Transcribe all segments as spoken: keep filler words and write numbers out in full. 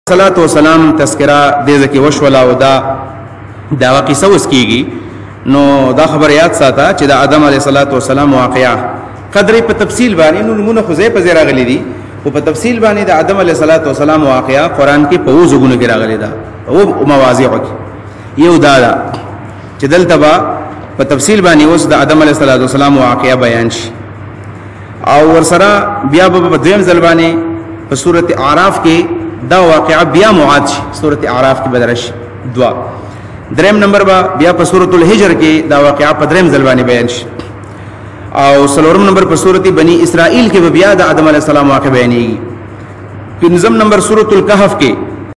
صلوات و سلام تذکرہ دې ځکه وشولا او دا دا قصه وس کیږي نو دا خبر یاد ساته چې د آدم علیه الصلاۃ والسلام واقعا قدرې په تفصیل باندې نو نمونه خو زې په زیرا غلي دي او په تفصیل باندې د آدم علیه الصلاۃ والسلام واقعا قران کې په وزګونو کې راغلي دا او مواضیع کې یو دا دا چې دلته با په تفصیل باندې اوس د آدم علیه الصلاۃ والسلام واقعا بیان شي او ورسره بیا په دویم ځل باندې په سورته اعراف کې دا واقعا بیا معاد شي سورۃ اعراف کې بدرش دوا دریم نمبر با بیا په سورۃ الحجر کې دا واقعا په دریم ځل باندې بیان شي او سلورم نمبر په سورۃ بنی اسرائیل کې بیا د آدم علیه السلام واقع بیانېږي پنځم نمبر سورۃ الکهف کې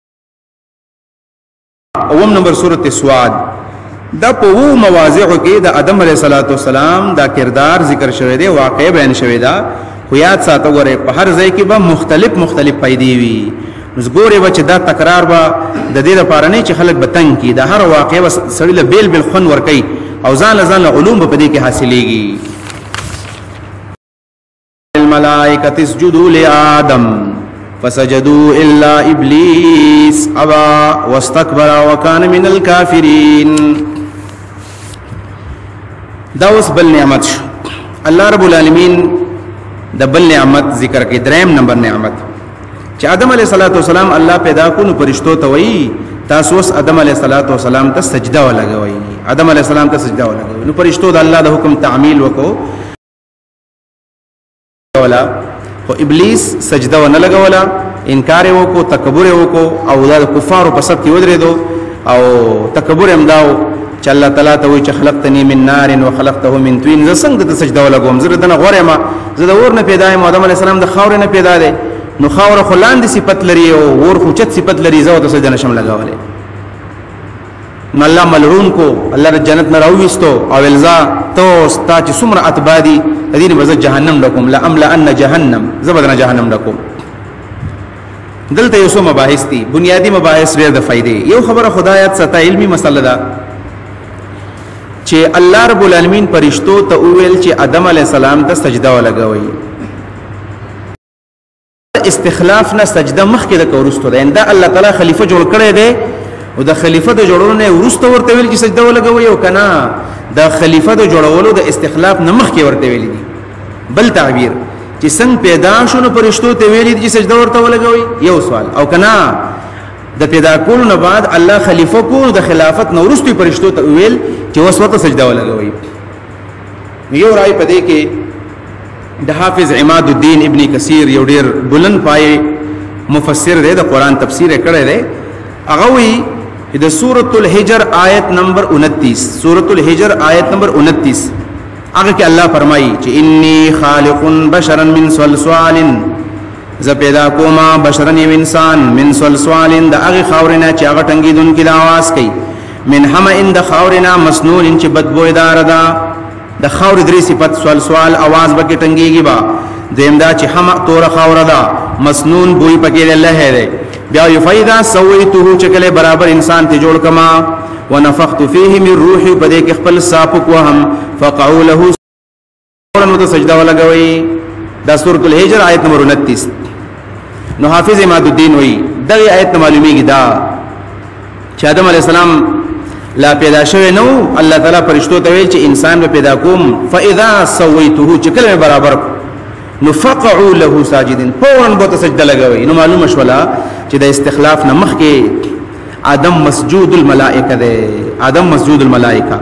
اوم نمبر سورۃ سواد دا په وو مواضع کې د آدم علیه السلام دا کردار ذکر شوی دی واقع بیان شوی دا خو یاد ساته غره په هر ځای کې به مختلف مختلف پیدا وي زګوري بچ دا تکرار با د دې لپاره نه چې خلک بتنګ کی دا هر واقع وس سړی له بیل بیل خن ور کوي او ځان ځان علوم په دې کې حاصلېږي الملائکه اسجدوا لآدم فسجدوا الا ابلیس ابى واستكبر وكان من الكافرين دا اوس بل نعمت الله رب العالمین د بل نعمت ذکر کې دریم نمبر نعمت چې آدم علیه السلام الله پیدا کو نو فرشتو ته وایي تاسو اوس آدم علیه السلام ته سجده ولګوي آدم علیه السلام ته سجده ولګوي نو فرشتو د الله د حکم تعمیل وکړو ولا او ابلیس سجده ونه لګولا انکار وکړو تکبر وکړو او د کفارو په صف کې ودرېدو او تکبر هم داو چې الله تعالی ته وایي چې خلقتنی من نار وخلقته من طین زه څنګه د سجده ولګوم زه دنه غوړم ما زه د اور نه پیدا یم آدم علیه السلام د خاور نه پیدا دی نو خاور خلاند صفت لري او ور خو چت صفت لري زو د سجده نشم لگاوله نو الله ملعون کو الله د جنت نه راويستو او الزا تو ستا چې سمره اتبادي دین بز جهنم لكم لا املا ان جهنم زبدنا جهنم لكم دلته یو څه مباحث دي بنیادی مباحث ډېر د فائدې یو خبره خدایت ستا علمی مسله ده چې الله رب العالمین فرشتو ته ویل چې آدم علی السلام ته سجده ولګوي استخلاف نه سجده مخکې د کورستو ده انده الله تعالی خلیفہ جوړ کړی دی او د خلیفہ د جوړولو نه ورسته ورته ویل چې سجده ولګوي او کنه د خلیفہ د جوړولو د استخلاف نه مخکې ورته ویل دي بل تعبیر چې څنګه پیدا شونه فرشتو ته ویل دي چې سجده ورته ولګوي یو سوال او کنه د پیدا کولو نه بعد الله خلیفہ کو د خلافت نو ورسته فرشتو ته ویل چې وسوته سجده ولګوي یو راي پدې کې د حافظ عماد الدین ابن کثیر یو ډیر بلند پای مفسر دی د قران تفسیر کړی دی هغه وی د سورۃ الحجر آیت نمبر انتیس سورۃ الحجر آیت نمبر انتیس هغه کې الله فرمایي چې انی خالق بشرا من صلصال ز پیدا کوما بشرا یو انسان من صلصال د هغه خاورنا چې هغه ټنګیدون کې د आवाज کوي من هم ان د خاورنا مسنون چې بدبوې دار ده د خاور درې صفات سوال سوال आवाज بکې ټنګيږي با دیمدا چې هم تور خاور ده مسنون بوئی پکې الله هره بیا یفیدا سویته چکله برابر انسان ته جوړ کما ونفخت فيه من روحي بده کې خپل صاحب کو هم فقعوا له قران مت سجدا ولګوي دا سورۃ الحجر آیت نمبر انتیس نو حافظ اماد الدین وی دغه آیت معلومیږي دا چې آدم علی السلام لا پیدا شوی نو الله تعالی فرشتو ته ویل چې انسان به پیدا کوم فاذا سويته چې کله برابر نو فقعوا له ساجدين فورا بوته سجده لګوي نو معلومه شولا چې د استخلاف نه مخکې آدم مسجود الملائکه ده آدم مسجود الملائکه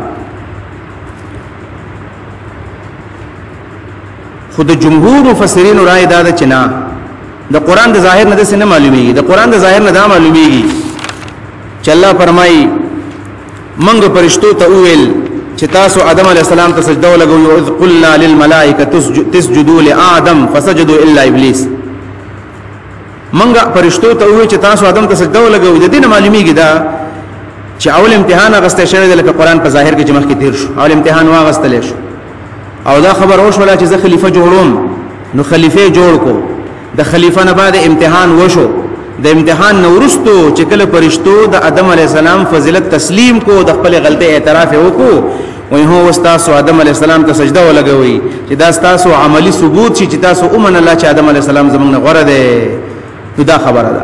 خود جمهور مفسرین رائے دا د چنا د قران د ظاهر نه د سن معلومیږي د قران د ظاهر نه دا معلومیږي چې الله فرمایي منګ فرشتو ته ویل چې تاسو آدم علی السلام ته سجده ولګوي او قلنا للملائکه تسجدوا لآدم فسجدوا الا ابلیس منګ فرشتو ته ویل چې تاسو آدم ته سجده ولګوي د دې معلومیږي دا چې اول امتحان غسته شوی د قرآن په ظاهر کې جمع کې تیر شو اول امتحان واغستل شو او دا خبر اوش ولا چې زه خلیفہ جوړوم نو خلیفہ جوړ کو د خلیفہ نه بعد امتحان وشو د امتحان نورستو چې کله فرشتو د آدم علی السلام فضیلت تسلیم کو د خپل غلطه اعتراف وکړو وای هو واستاسو آدم علی السلام ته سجده ولګوي چې دا تاسو عملی ثبوت شي چې تاسو اومن الله چې آدم علی السلام زمونږ غوړه ده نو دا خبره ده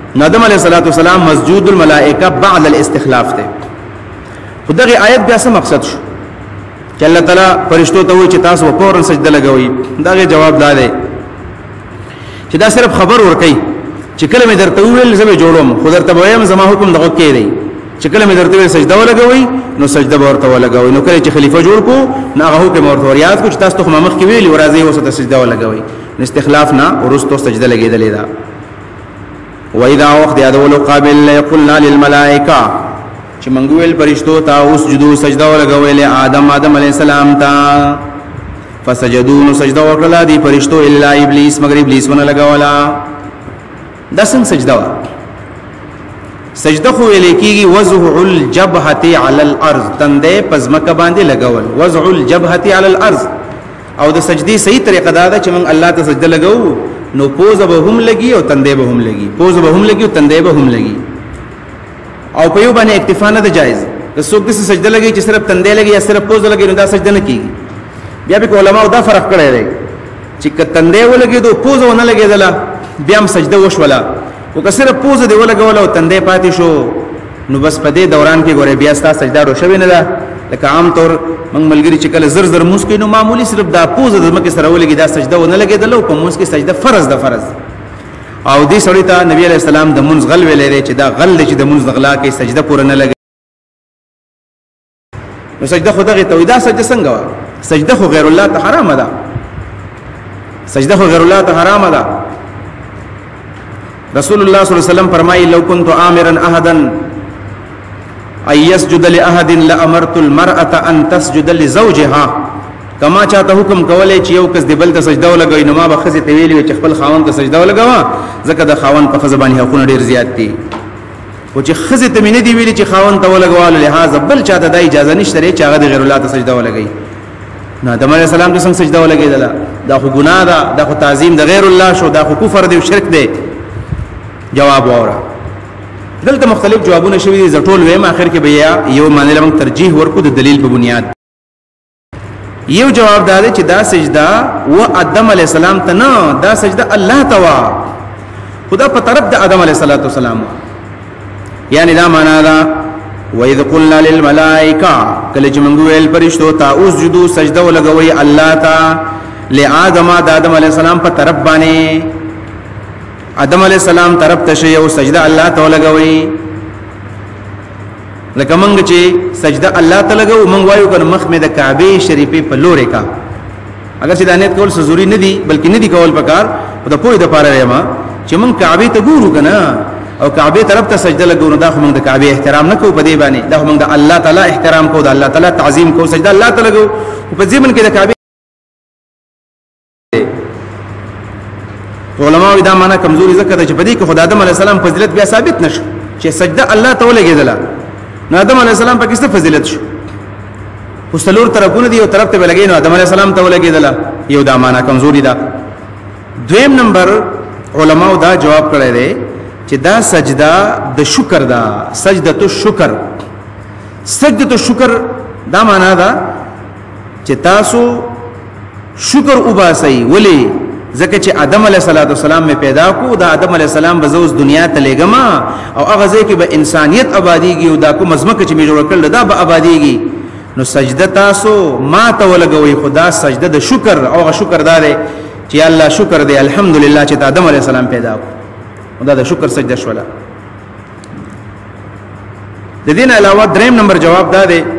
آدم علیہ الصلوۃ والسلام مسجود الملائکه بعد الاستخلاف ته. خدای آیت بیا څه مقصد شو چې الله تعالی فرشتو ته وایي چې تاسو فورا سجده لګوي؟ دا جواب دا دی چې دا صرف خبر ورکړي چې کله مې درته ویل زه به جوړوم، خو درته وایم زما حکم دغه کې دی چې کله مې درته ویل سجده ولګوي نو سجده ورته ولګوي. نو کله چې خلیفہ جوړ کو نو هغه حکم ورته یاد کو چې تاسو ته مخ کې ویلي ورازي وسته سجده ولګوي. نو استخلاف نه ورستو سجده لګیدلې دا. واذا وقت یادولو قابل یقولنا للملائکه چې منګویل فرشتو ته اسجدوا سجده ولګوي آدم آدم علیہ السلام ته، فسجدوا نو سجده وکړه دي فرشتو الا ابلیس مگر ابلیس ونه لګولا. دا څنګه سجده وا؟ سجده خو ویل کیږي وضع الجبهه علی الارض، تندې پزمکه باندې لګول، وضع الجبهه علی الارض. او د سجدي صحیح طریقه دا ده چې موږ الله ته سجده لګو نو پوز به هم لګي او تندې به هم لګي، پوز به هم لګي او تندې به هم لګي. او په یو باندې اکتفا نه ده جایز. که څوک د سجده لګي چې صرف تندې لګي یا صرف پوز لګي نو دا سجده نه کیږي. بیا به علماء دا فرق کړی دی چې که تندې ولګي دو پوز ونه لګیدله بیا هم سجده وشوله، او که صرف پوز دی ولګول او تندې پاتې شو نو بس په دې دوران کې ګوره بیا ستا سجده رو شوی نه ده. لکه عام طور موږ ملګری چې کله زر زر موس کوي نو معمولی صرف دا پوز د مکه سره ولګي دا سجده ونه لګیدله او په موس کې سجده فرض ده فرض. او دې سړی ته نبی علیہ السلام د منځ غل ویلې دی چې دا غل دی چې د منځ غلا کې سجده پوره نه لګي. نو سجده خو دغه تویدا سجده څنګه وا؟ سجده خو غیر الله ته حرام ده، سجده خو غیر الله ته حرام ده. رسول الله صلی الله علیه وسلم فرمایي لو كنت امرا احدا ان يسجد لاحد لامرت المراه ان تسجد لزوجها. کما چاته حکم کولای چې یو کس دی بل ته سجده ولګوي نو ما به خزه ته ویلی چې خپل خاوند ته سجده ولګوا، ځکه د خاوند په خزه باندې حقونه ډیر زیات دي. او چې خزه ته مینه دی ویلی چې خاوند ته ولګوا لہذا بل چاته د اجازه نشته چې هغه د غیر الله ته سجده ولګي. نو آدم علیہ السلام ته څنګه سجده ولګیدله؟ دا خو ګناه ده، دا خو تعظیم د غیر الله شو، دا خو کفر دی او شرک دی. جواب وره دلته مختلف جوابونه شوي دي، زټول ویم اخر کې بیا یو معنی لمن ترجیح ورکو د دلیل په بنیاد. یو جواب دا دی چې دا سجده و آدم علیہ السلام ته نه، دا سجده الله ته وا، خدا په طرف د آدم علیہ السلام. یعنی دا معنا دا وَإِذْ قُلْنَا لِلْمَلَائِكَةِ کله چې موږ ویل فرشتو ته اسجدوا سجده ولګوي الله ته لآدم د آدم علیہ السلام په طرف باندې، آدم علیہ السلام طرف ته شی او سجده الله ته ولګوي. لکه موږ چې سجده الله ته لګو موږ وایو کنه مخ مې د کعبه شریفه په لورې کا، اگر چې دا نیت کول ضروري نه دي بلکې نه دي کول پکار، په د پوهې د پاره ریما چې موږ کعبه ته ګورو کنه او کعبه طرف ته سجده لګو نو دا خو موږ د کعبه احترام نه کوو په دې باندې، دا موږ د الله تعالی احترام کوو، د الله تعالی تعظیم کوو، سجده الله ته لګو په ځمن کې د کعبه. علماء دا معنا کمزوري ذکر ده چې په دې کې خدای آدم علیہ السلام فضیلت بیا ثابت نشو چې سجده الله ته ولګیدله. نو آدم علیہ السلام په کې څه فضیلت شو؟ وسلور طرفونه دی او طرف ته ولګی نو آدم علیہ السلام ته ولګیدله، یو دا معنا کمزوري ده. دویم نمبر علماء دا جواب کړی دی چې دا سجده د شکر ده، سجده الشکر. سجده الشکر دا معنا ده چې تاسو شکر وباسئ. ولی؟ ځکه چې آدم علیہ السلام مې پیدا کو، دا آدم علیہ السلام به اوس دنیا ته لګما او هغه ځای کې به انسانیت آبادیږي او دا کوم مزمکه چې مې جوړ کړل دا به آبادیږي. نو سجده تاسو ما ته ولګوي، خدا سجده د شکر او هغه شکر دار چې الله شکر دی الحمدلله چې آدم علیہ السلام پیدا کو، دا د شکر سجده شولا. د دین علاوه دریم نمبر جواب دا دی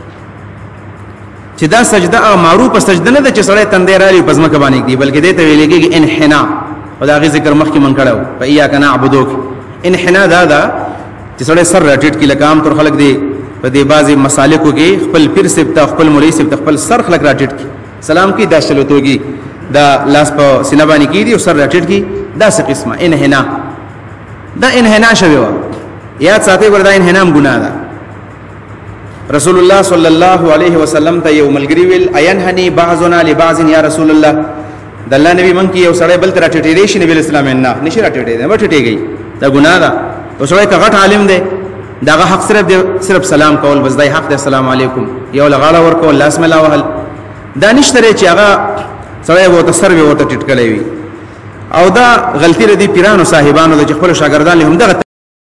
چې دا سجده هغه معروفه سجده نه ده چې سړی تندې رالي پزمکه باندې دی، بلکې دې ته ویل کېږي انحناء. او دا غي ذکر مخکې من کړو په اياک نعبدوک. انحناء دا دا چې سړی سر راټیټ کې لکام تر خلق دی په دې بازي مسالکو کې خپل پیر سپ ته خپل مولوی سپ ته خپل سر خلق راټیټ کی سلام کی داشلوتوږي دا لاس په سینه باندې کې دی او سر راټیټ کی دا څه قسمه انحناء. دا انحناء شوی و یاد ساتي وردا انحناء ګناه ده. رسول الله صلی الله علیه وسلم ته یو ملګری ویل اينهني بعضنا لبعض یا رسول الله، د الله نبی مونږ کې یو سړی بل تر ټټېری شي نبی اسلام نه نشي راټېټې ده وټېږي دا ګناه ده. او سړی کا غټ عالم دی دا حق صرف صرف سلام کول بس دای حق دی السلام علیکم یو لغاله ورکول الله اسم الله وهل دا نشته چې هغه سړی وو ته سر وي وته ټټکلې وي او دا غلطی ردی پیرانو صاحبانو د خپل شاګردان له هم دغه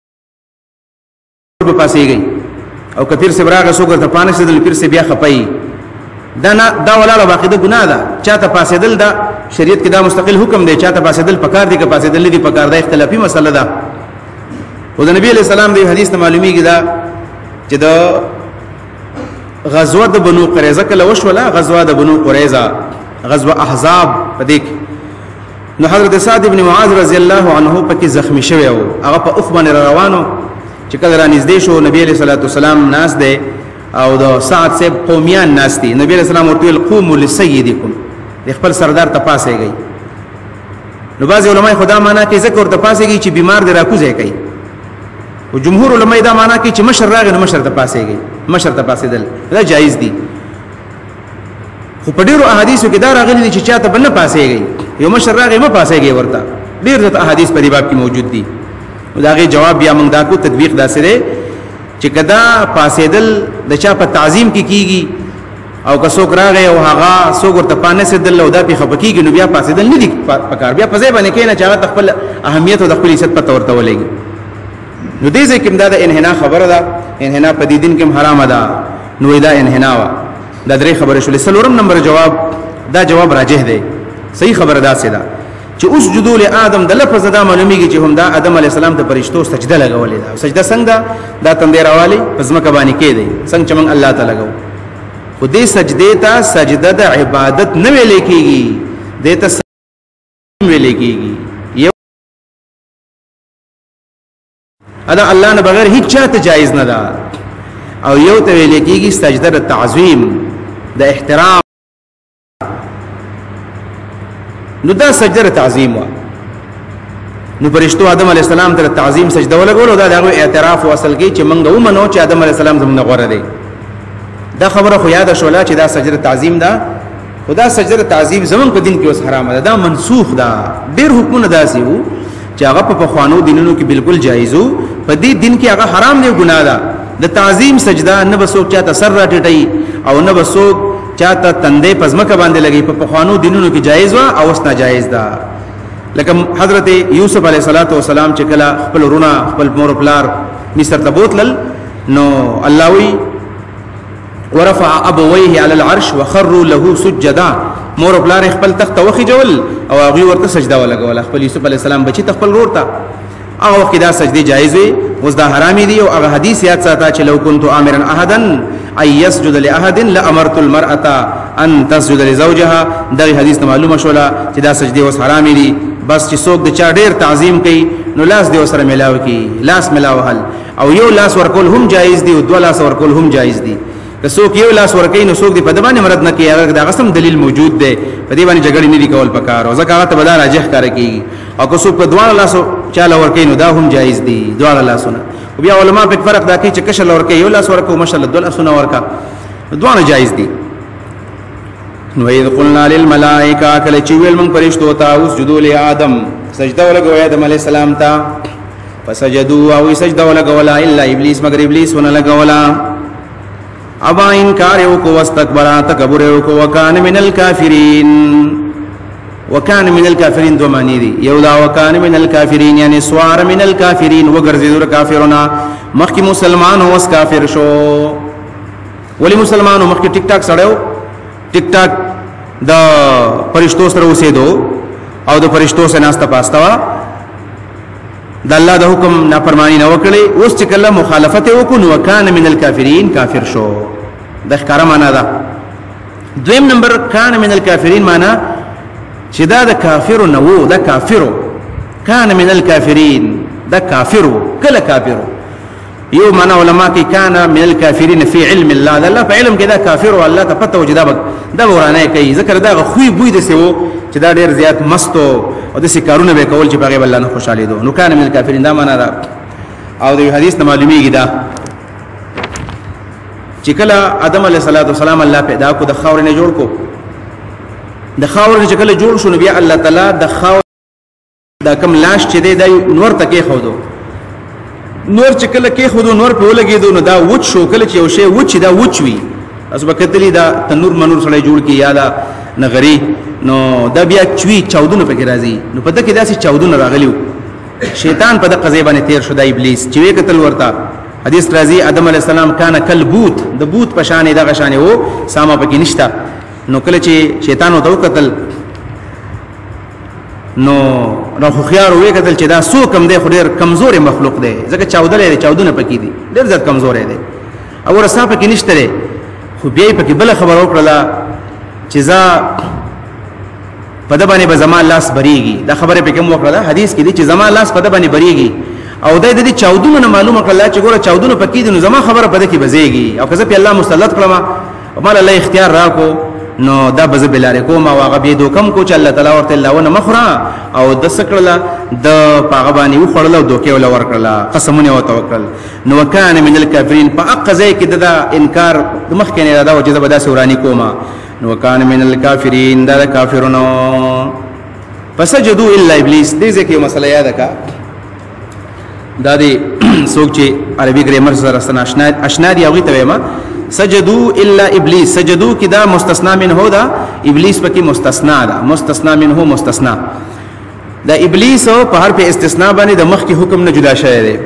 په پاسېږي او کپیر سے براغه سوګر ته پانه سدل پیر سے بیا خپای دا نه دا ولاله واقعده ګناه ده چاته پاسېدل دا شریعت کې دا مستقل حکم دی چاته پاسېدل پکار دي که پاسېدل دي پکار ده اختلافي مسله ده او د نبی علیہ السلام د حدیث ته معلومیږي دا چې دا غزوه د بنو قریظه کله وشوله غزوه د بنو قریظه غزوه احزاب پدې نو حضرت سعد ابن معاذ رضی الله عنه پکې زخمی شوی او هغه په اوخ باندې روانو چې کله را نږدې شو نبی علیہ الصلوۃ والسلام ناس دی او د سعد سے قومیان ناس دي نبی علیہ السلام ورته قوموا لسیدکم خپل سردار ته پاسېږي نو بعض علماء خدا معنا کې ذکر ته پاسېږي چې بیمار دی راکوځي کوي او جمهور علماء دا معنا کې چې مشر راغی نو مشر ته پاسېږي مشر ته پاسېدل دا جایز دي خو په ډیرو احادیثو کې دا راغلي دي چې چاته بنه پاسېږي یو مشر راغی ما پاسېږي ورته ډیر د احادیث په دې باب کې موجود دي داغه جواب بیا موږ دا کو تطبیق داسې دی چې کدا پاسېدل د چا په تعظیم کې کی کیږي او که څوک راغی او هغه څوک ورته پانه سدل او دا په خپکیږي نو بیا پاسېدل نه دي پکار بیا په ځای باندې کې نه چا خپل اهمیت او د خپل عزت په تور ته ولېږي نو دې ځکه دا د انحنا خبره ده انحنا په دې دین کې حرام ده نو دا انحنا وا دا درې خبره شولې سلورم نمبر جواب دا جواب راجح دی صحیح خبره ده سیدا چې اوس جدول آدم د لفظ دا معلومیږي چې هم دا آدم علی السلام ته فرشتو سجده لګولې ده سجده څنګه دا تندې راوالي پزماکه باندې کې دی څنګه چې موږ الله تعالی لګو خو دې سجده ته سجده د عبادت نه ویل کېږي دې ته ویل کېږي یو ادا الله نه بغیر هیڅ چاته جایز نه ده او یو ته ویل کېږي سجده د تعظیم د احترام نو دا سجده تعظیم وا نو فرشتو آدم علی السلام ته تعظیم سجده ولګول دا دغه اعتراف او اصل کې چې موږ ومنو چې آدم علی السلام زموږ غوړه دی دا خبره خو یاد شولا چې دا سجده تعظیم ده خدا سجده تعظیم زمون په دین کې اوس حرام ده دا منسوخ ده ډیر حکمونه داسي وو چې هغه په خوانو دینونو کې بالکل جایز وو په دې دین کې هغه حرام دی ګناه ده د تعظیم سجده نه بسوک چاته سر راټټي او نه بسوک چاته تندې پزمکه باندې لګي په خوانو دینونو کې جایز وا او اس ناجایز ده لکه حضرت یوسف علیه السلام چې کله خپل ورونه خپل مور پلار مصر ته بوتلل نو الله وی ورفع ابويه على العرش وخروا له سجدا مور پلار خپل تخت وخی جول او هغه ورته سجده ولګول خپل یوسف علیه السلام بچی خپل ورته هغه وخت دا سجدي جایز وي اوس دا حرامي دي او هغه حدیث یاد ساته چې لو كنت امرا احدا اي يسجد لاحد لامرت المراه ان تسجد لزوجها دا حدیث معلومه شولا چې دا سجدي اوس حرامي دي بس چې څوک د چا ډیر تعظیم کوي نو لاس دی سره ملاو کی لاس ملاو حل او یو لاس ورکول هم جایز دي او دو لاس ورکول هم جایز دي که څوک یو لاس ورکې نو څوک دی په دبانې مراد نه کوي هغه دا غسم دلیل موجود دی په دې باندې جګړې نه دی کول پکار او ځکه هغه ته بدل راجح کار کوي او که څوک په دوه لاس چاله ورکې نو دا هم جایز دي دوه لاسونه او بیا علما په فرق دا کوي چې کشل ورکې یو لاس ورکو مشل دوه لاسونه ورکا دوه جایز دي نو اذ قلنا للملائکه کله چې ویل موږ فرشتو ته اسجدوا لآدم سجده ولګو آدم علی السلام ته فسجدوا او سجده ولګولا الا ابلیس مگر ابلیس ونه لګولا ابا انکار وکو واستكبر تکبر وکو وکانه من الکافرین وکانه من الکافرین دو معنی دي یو دا وکانه من الکافرین یعنی سوار من الکافرین وګرځیدور کافرونه مخکې مسلمان هو اس کافر شو ولی مسلمان هو مخکې ټیک ټاک سړیو ټیک ټاک د فرشتو سره اوسېدو او د فرشتو سره ناسته پاستا د الله د حکم نافرمانی نه وکړي اوس چې کله مخالفت وکړو وکانه من الکافرین کافر شو د ښکارا معنا ده دویم نمبر کان من الکافرین معنا چې دا د کافر نه وو دا کافرو کان من الکافرین دا کافرو کله کافرو یو معنا علما کې کان من الکافرین فی علم الله دا الله په علم کې دا کافر الله ته پته وجدا دا ورانه کوي ذکر دا خوې بوی د سیو چې دا ډیر زیات مستو او د سکارونه به کول چې هغه الله نه خوشاله دي نو کان من الکافرین دا معنا ده او د حدیث نه معلومیږي دا چې کله آدم علیه السلام الله پیدا کو د خاور نه جوړ کو د خاور نه چې کله جوړ شو نو بیا الله تعالی د خاور دا کم لاش چې دی د نور تکي خودو نور چې کله کې خودو نور په ولګېدو نو دا وچ شو کله چې یو شی وچ دا وچوي اسبه کتلی دا تنور منور سره جوړ کی یا دا نغری نو دا بیا چوي چاودونه پکې راځي نو په دغه داسې چاودونه راغلیو شیطان په دغه ځای باندې تیر شو د ابلیس چې وی قتل ورتا حدیث راځي آدم علی السلام کان کل بوت د بوت په شان دغه شان وو ساما پکې نشتا نو کله چې شیطان وته قتل نو راخو خيار وی قتل چې دا سو کم دی خو ډیر کمزور مخلوق دی ځکه چاودلې چاودونه پکې دي ډیر زیات کمزور دی او رسا پکې نشته خو بیا پکې بل خبر وکړه چې ځا په د باندې به زمان لاس بریږي دا خبره پکې مو وکړه حدیث کې دي چې زمان لاس په د باندې بریږي او د دې چاودونه معلومه کړل چې ګوره چاودونه پکې دي نو زما خبره په دې کې بزيږي او که په الله مسلط کړم او مال الله اختیار راکو نو دا بز بلاره کوم او هغه به دوکم کو چې الله تعالی ورته الله ونه مخرا او د سکړه د پاغه باندې وخړل او دوکې ول ورکړه قسمونه او توکل نو کان من الکافرین په اقزای کې دا انکار د مخ کې نه دا او چې دا بداسه ورانی کوما نو کان من الکافرین دا کافرونو فسجدوا الا ابلیس دې ځکه مسله یاد کا دا دې څوک چې عربي ګرامر سره آشنا آشنا دی او ته ما سجدوا الا ابلیس سجدوا کی دا مستثنا من هو دا ابلیس پکې مستثنا دا مستثنا من هو مستثنا دا ابلیس او په هر په استثناء باندې د مخ کې حکم نه جدا شوی دی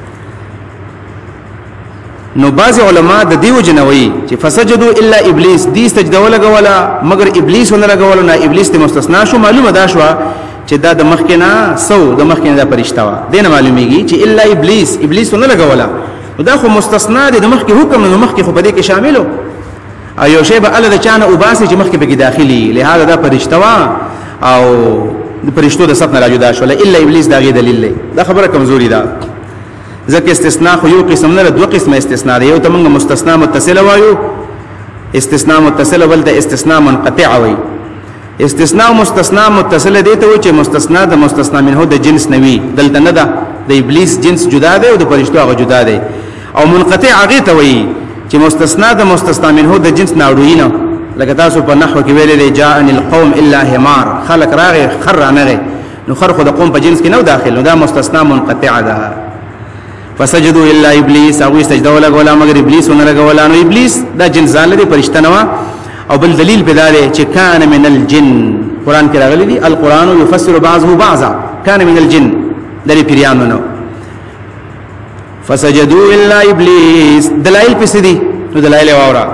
نو بعض علما د دیو جنوي چې فسجدوا الا ابلیس دې سجده ولګولا مگر ابلیس ونه لګول نه ابلیس ته مستثنا شو معلومه دا شو چې دا د مخ کې نه سو د مخ کې نه دا پرشتہ وا دینه معلومیږي چې الا ابلیس ابلیس ونه لګولا دا خو مستثنا دي د مخ کې حکم نه مخ کې خو په دې کې شاملو ایو شی به الله د چانه وباسي چې مخ کې به داخلي لہذا دا پرشتہ وا او د پرشتو د سپنا راجو دا شو الا ابلیس دا غي دلیل دی دا خبره کمزوري ده ځکه استثناء خو یو قسم نه دوه قسمه استثناء دی یو ته موږ مستثنا متصل وایو استثناء متصل ول د استثناء منقطع وایي استثناء مستثنا متصل دی ته چې مستثنا د مستثنا منه د جنس نوي دلته نه ده د ابلیس جنس جدا دی او د پرشتو هغه جدا دی او منقطع هغه ته وایي چې مستثنا د مستثنا منه د جنس نه وړي نه لکه تاسو په نحو کې ویلې دی جاءن القوم الا حمار خلق راغه خر نه نو خر خو د قوم په جنس کې نه داخل نو دا مستثنا منقطع ده فسجدوا الا ابلیس او سجده ولا ولا مگر ابلیس ونه لګولا نو ابلیس دا جنس ځان لري پرشتہ نه او بل دلیل بداله چې کان من الجن قران کې راغلي دي القران يفسر بعضه بعضا کان من الجن دلی پیرانو نو فسجدوا الا ابلیس دلائل پس دي نو دلائل واورا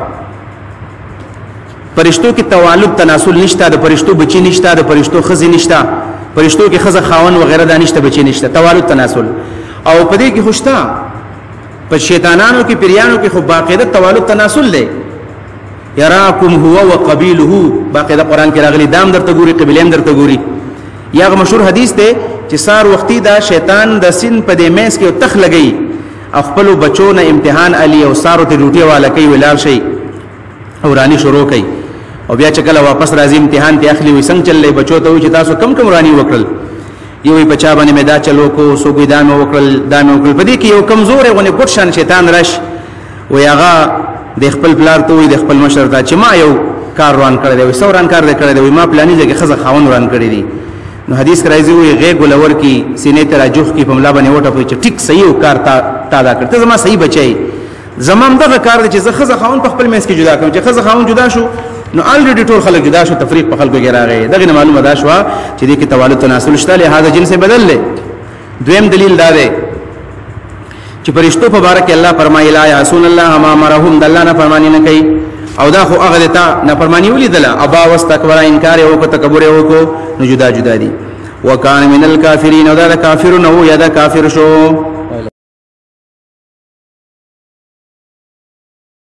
پرشتو کې توالد تناسل نشته د پرشتو بچی نشته د پرشتو خزي نشته پرشتو کې خزه خاون وغیرہ دا نشته بچی نشته توالد تناسل او پدې کې خوشتا په شیطانانو کې پیرانو کې خو باقاعده توالد تناسل دی یراکم هو وقبیله باقاعده قران کې راغلي دام درته ګوري قبیلهم درته ګوري یا مشهور حدیث ته چې سار وختي دا شیطان د سین په دې میس کې تخ لګي خپل بچو نه امتحان علی او سارو ته روټي والا کوي ولال شي او رانی شروع کوي او بیا چې کله واپس راځي امتحان ته اخلي وي څنګه چلې بچو ته چې تاسو کم کم رانی وکړل یو بچا باندې مې دا چلو کو سو ګي دامه وکړل دامه وکړل په دې کې یو کمزور غونې ګټ شان شیطان رش و یاغه د خپل پلار ته وي د خپل مشر ته چې ما یو کار روان کړی دی سوران کار دی کړی دی ما پلاني ځکه خزه خاون روان کړی دی نو حدیث راځي وي غې ګولور کی سینې ته راجوخ کی په ملا باندې وټه په چې ټیک صحیح کار تا تا دا کړ ته زما صحیح بچي زمام دغه کار دی چې زه خزه خاون په خپل مېس کې جدا کوم چې خزه خاون جدا شو نو الریډي ټول خلک جدا شو تفریق په خلکو کې راغی دغه معلومه ده شو چې دې کې توالد تناسل شته له هغه جنس بدل لې دویم دلیل دا دی چې پرشتو په بارک الله فرمایي لا یعصون الله ما امرهم د الله نه فرمانی نه کوي او دا خو هغه ته نه فرمانی ولیدل ابا واستكبر انکار او تکبر او کو نو جدا جدا دي وکانه من الکافرین او دا کافرون او یا دا کافر شو